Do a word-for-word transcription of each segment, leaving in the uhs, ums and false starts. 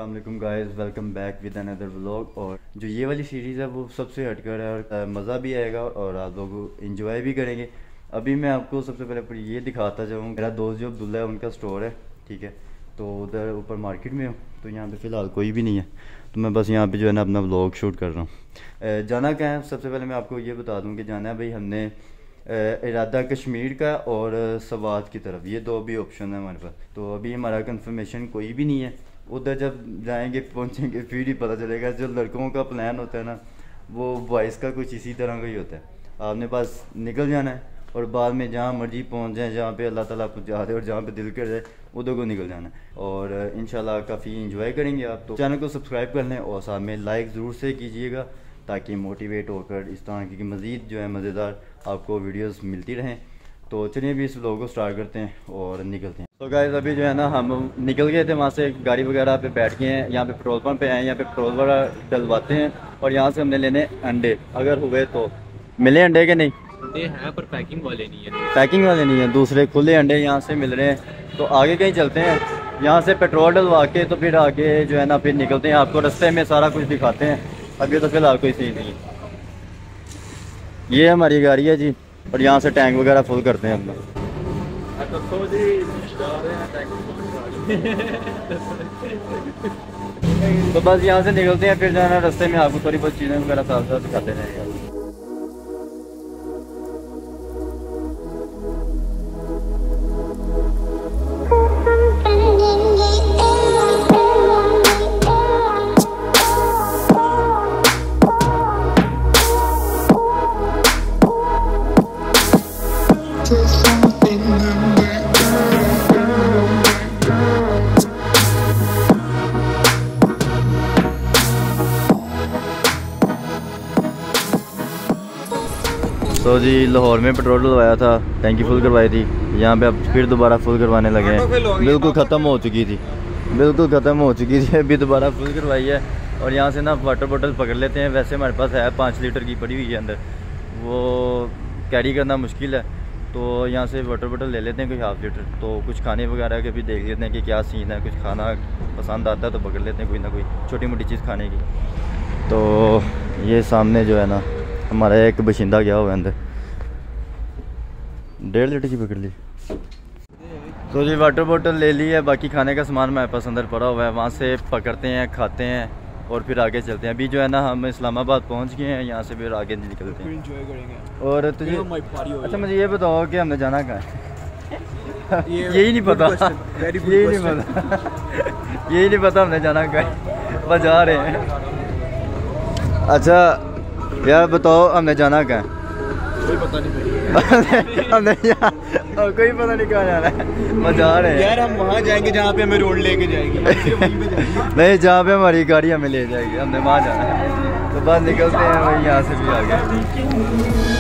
अस्सलाम वालेकुम guys, welcome back with another vlog. और जो ये वाली सीरीज़ है वो सबसे हटकर है और मज़ा भी आएगा और आप लोग इंजॉय भी करेंगे। अभी मैं आपको सबसे पहले ये दिखाता जाऊँ, मेरा दोस्त जो अब्दुल्ला है उनका स्टोर है, ठीक है। तो उधर ऊपर मार्केट में हूँ, तो यहाँ पे फ़िलहाल कोई भी नहीं है, तो मैं बस यहाँ पे जो है ना अपना व्लॉग शूट कर रहा हूँ। जाना क्या है, सबसे पहले मैं आपको ये बता दूँ कि जाना है भाई हमने इरादा कश्मीर का और सवात की तरफ, ये दो भी ऑप्शन है हमारे पास। तो अभी हमारा कंफर्मेशन कोई भी नहीं है, उधर जब जाएंगे पहुंचेंगे फिर ही पता चलेगा। जो लड़कों का प्लान होता है ना, वो बॉयज़ का कुछ इसी तरह का ही होता है। आपने पास निकल जाना है और बाद में जहाँ मर्जी पहुंच जाए, जहाँ पे अल्लाह ताला पहुँचा दे और जहाँ पे दिल कर जाए उधर को निकल जाना है। और इंशाल्लाह काफ़ी इंजॉय करेंगे आप। तो चैनल को सब्सक्राइब कर लें और साथ में लाइक ज़रूर से कीजिएगा, ताकि मोटिवेट होकर इस तरह की मज़ीद जो है मज़ेदार आपको वीडियोस मिलती रहें। तो चलिए भी इस व्लॉग को स्टार्ट करते हैं और निकलते हैं। तो गाइस अभी जो है ना हम निकल गए थे वहाँ से, गाड़ी वगैरह पे बैठ गए हैं, यहाँ पे पेट्रोल पंप पे आए हैं, यहाँ पे पेट्रोल वगैरह डलवाते हैं और यहाँ से हमने लेने अंडे, अगर हुए तो मिले अंडे के नहीं अंडे हैं पर पैकिंग वाले नहीं है, पैकिंग वाले नहीं है, दूसरे खुले अंडे यहाँ से मिल रहे हैं। तो आगे कहीं चलते हैं, यहाँ से पेट्रोल डलवा के तो फिर आगे जो है ना फिर निकलते हैं, आपको रास्ते में सारा कुछ दिखाते हैं। अभी तो फिलहाल कोई सही नहीं है। ये हमारी गाड़ी है जी, और यहाँ से टैंक वगैरह फुल करते हैं हम लोग। तो बस यहाँ से निकलते हैं, फिर जाना रास्ते में आपको थोड़ी बहुत चीज़ें वगैरह साथ साथ दिखाते रहेंगे। तो जी लाहौर में पेट्रोल डलवाया था, टैंकी फुल करवाई थी, यहाँ पे अब फिर दोबारा फुल करवाने लगे हैं। बिल्कुल ख़त्म हो चुकी थी, बिल्कुल ख़त्म हो चुकी थी, अभी दोबारा फुल करवाई है। और यहाँ से ना वाटर बोतल पकड़ लेते हैं, वैसे हमारे पास है पाँच लीटर की पड़ी हुई है अंदर, वो कैरी करना मुश्किल है, तो यहाँ से वाटर बोतल ले लेते हैं कोई हाफ़ लीटर। तो कुछ खाने वगैरह के भी देख लेते हैं कि क्या सीन है, कुछ खाना पसंद आता है तो पकड़ लेते हैं कोई ना कोई छोटी मोटी चीज़ खाने की। तो ये सामने जो है ना हमारा एक बशिंदा गया हुआ है अंदर, डेढ़ लीटर की पकड़ ली। तो जी वाटर बोतल ले ली है, बाकी खाने का सामान हमारे पास अंदर पड़ा हुआ है, वहाँ से पकड़ते हैं, खाते हैं और फिर आगे चलते हैं। अभी जो है ना हम इस्लामाबाद पहुँच गए हैं, यहाँ से फिर आगे निकलते हैं, एंजॉय करेंगे। और तुझे अच्छा मुझे ये बताओ कि हमने जाना कहाँ है? यही नहीं पता, यही नहीं पता यही नहीं पता हमने जाना कहाँ है, बस जा रहे हैं। अच्छा यार बताओ हमने जाना कहाँ है? कोई पता नहीं हमने और कोई पता नहीं कहाँ जाना है, बस जा रहे हैं यार। हम वहाँ जाएंगे जहाँ पे हमें रोड लेके जाएगी, नहीं जहाँ पे हमारी गाड़ी हमें ले जाएगी, हमने वहाँ जाना है। तो बस निकलते हैं वही, यहाँ से भी आगे।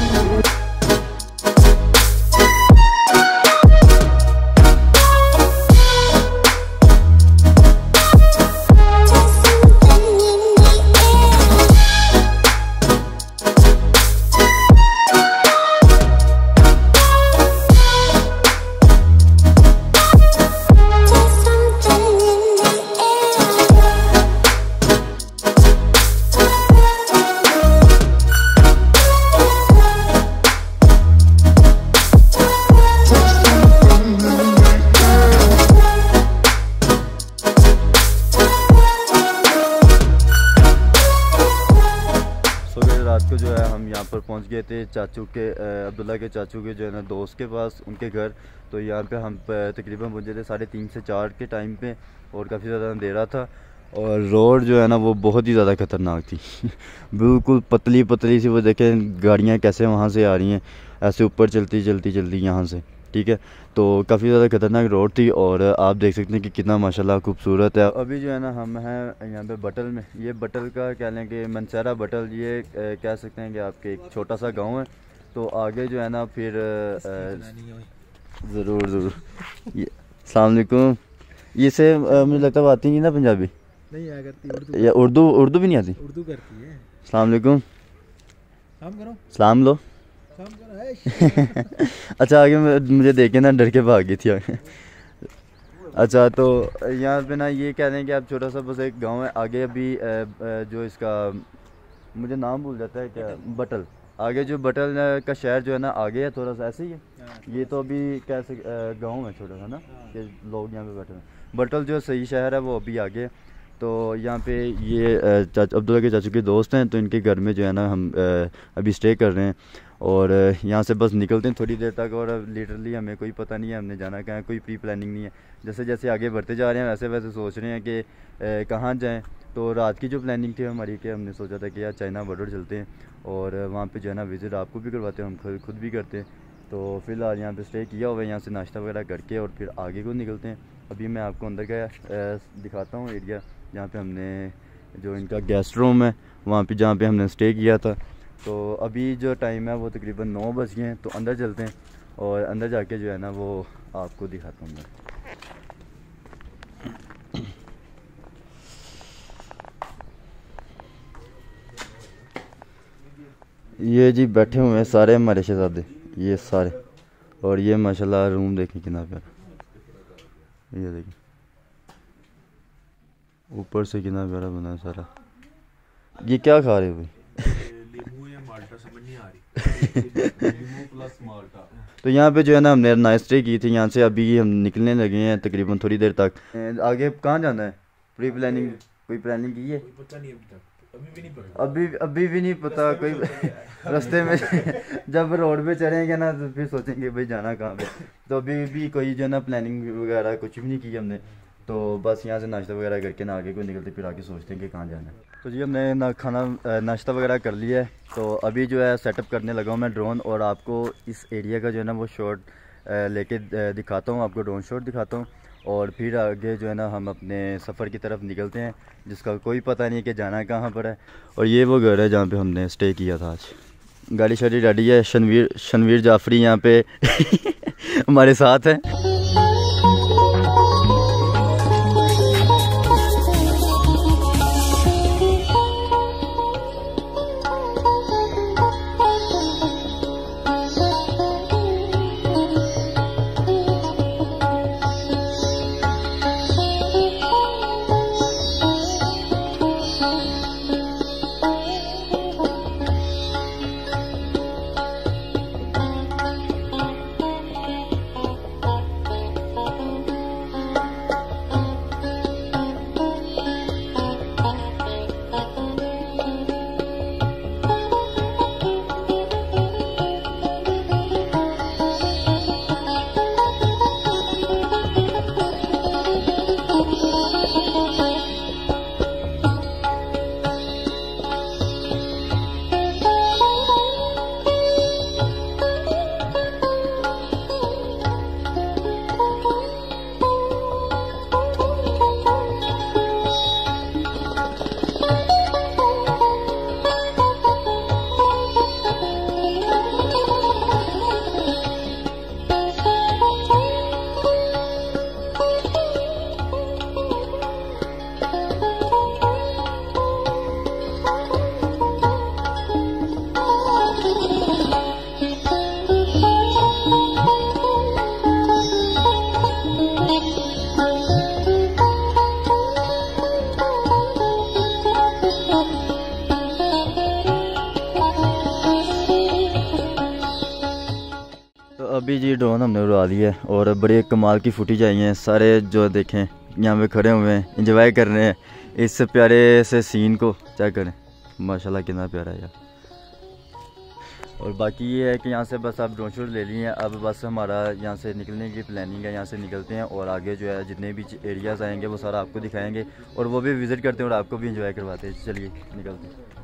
रात को जो है हम यहाँ पर पहुँच गए थे चाचू के, अब्दुल्ला के चाचू के जो है ना दोस्त के पास, उनके घर। तो यहाँ पे हम तकरीबन पहुँचे थे साढ़े तीन से चार के टाइम पे, और काफ़ी ज़्यादा अंधेरा था और रोड जो है ना वो बहुत ही ज़्यादा ख़तरनाक थी बिल्कुल पतली पतली सी, वो देखें गाड़ियाँ कैसे वहाँ से आ रही हैं, ऐसे ऊपर चलती चलती चलती यहाँ से, ठीक है। तो काफ़ी ज़्यादा खतरनाक रोड थी और आप देख सकते हैं कि कितना माशाल्लाह खूबसूरत है। अभी जो है ना हम हैं यहाँ पे बटल में, ये बटल का कह लें कि मनसरा बटल, ये कह सकते हैं कि आपके एक छोटा सा गांव है। तो आगे जो है ना फिर ज़रूर ज़रूर अस्सलाम वालेकुम। ये से मुझे लगता है आती नहीं ना पंजाबी, नहीं आया करती, या उर्दू उर्दू भी नहीं आती? उर्दू करती है। अस्सलाम वालेकुम, सलाम करो, सलाम लो अच्छा आगे मुझे देखे ना डर के भाग गई थी आगे। अच्छा, तो यहाँ पे ना ये कह रहे हैं कि आप छोटा सा बस एक गांव है आगे, अभी अ, अ, जो इसका मुझे नाम भूल जाता है क्या, बटल, आगे जो बटल का शहर जो है ना आगे है थोड़ा सा, ऐसे ही है। ये तो अभी कैसे गांव है छोटा सा ना, कि लोग यहाँ पे बैठे हैं। बटल जो सही शहर है वो अभी आगे है। तो यहाँ पे ये अब्दुल्ला के चाचू के दोस्त हैं, तो इनके घर में जो है ना हम अ, अभी स्टे कर रहे हैं। और अ, यहाँ से बस निकलते हैं थोड़ी देर तक, और लिटरली हमें कोई पता नहीं है हमने जाना कहाँ है, कोई प्री प्लानिंग नहीं है। जैसे जैसे आगे बढ़ते जा रहे हैं वैसे वैसे सोच रहे हैं कि अ, कहाँ जाएँ। तो रात की जो प्लानिंग थी हमारी, कि हमने सोचा था कि यार चाइना बॉर्डर चलते हैं और वहाँ पे जो है ना विज़िट आपको भी करवाते हैं, हम खुद खुद भी करते हैं। तो फ़िलहाल यहाँ पे स्टे किया हुआ है, यहाँ से नाश्ता वगैरह करके और फिर आगे को निकलते हैं। अभी मैं आपको अंदर का दिखाता हूँ एरिया, जहाँ पे हमने जो इनका गेस्ट रूम है वहाँ पे, जहाँ पे हमने स्टे किया था। तो अभी जो टाइम है वो तकरीबन नौ बज गए हैं, तो अंदर चलते हैं और अंदर जाके जो है ना वो आपको दिखाता हूँ मैं। ये जी बैठे हुए हैं सारे हमारे शहजादे, ये सारे, और ये माशाल्लाह रूम देखें कितना प्यारा, ये देखें ऊपर से कितना प्यारा बना है सारा। ये क्या खा रहे हो भाई? लीमू या माल्टा समझ नहीं आ रही। लीमू प्लस माल्टा। तो यहाँ पे जो है ना हमने नाइट स्टे की थी, यहाँ से अभी हम निकलने लगे हैं तकरीबन थोड़ी देर तक। आगे कहाँ जाना है? प्री प्लानिंग कोई प्लानिंग की है? पता नहीं अभी तक, अभी भी नहीं पता। अभी अभी भी नहीं पता कोई रास्ते में जब रोड पे चढ़ेंगे ना तो फिर सोचेंगे भाई जाना कहाँ पे। तो अभी भी कोई जो है ना प्लानिंग वगैरह कुछ भी नहीं की हमने। तो बस यहाँ से नाश्ता वगैरह करके ना आगे को निकलते, फिर आगे सोचते हैं कि कहाँ जाना है। तो जी हमने ना खाना नाश्ता वगैरह कर लिया है, तो अभी जो है सेटअप करने लगा हूँ मैं ड्रोन, और आपको इस एरिया का जो है ना वो शॉट लेके दिखाता हूँ, आपको ड्रोन शॉट दिखाता हूँ। और फिर आगे जो है ना हम अपने सफ़र की तरफ निकलते हैं, जिसका कोई पता नहीं कि जाना कहाँ पर है। और ये वो घर है जहाँ पे हमने स्टे किया था आज। गाड़ी शाड़ी रेडी है, शनवीर शनवीर जाफरी यहाँ पे हमारे साथ है। अभी जी ड्रोन हमने उड़ा दिया है और बड़े कमाल की फुटेज आई हैं। सारे जो देखें यहाँ पे खड़े हुए हैं, एंजॉय कर रहे हैं इस प्यारे से सीन को। चेक करें माशाल्लाह कितना प्यारा है यार। और बाकी ये है कि यहाँ से बस आप ड्रोन शॉट ले लिए हैं, अब बस हमारा यहाँ से निकलने की प्लानिंग है। यहाँ से निकलते हैं और आगे जो है जितने भी एरियाज़ आएंगे वो सारा आपको दिखाएंगे और वो भी विज़िट करते हैं और आपको भी इंजॉय करवाते हैं। चलिए निकलते हैं।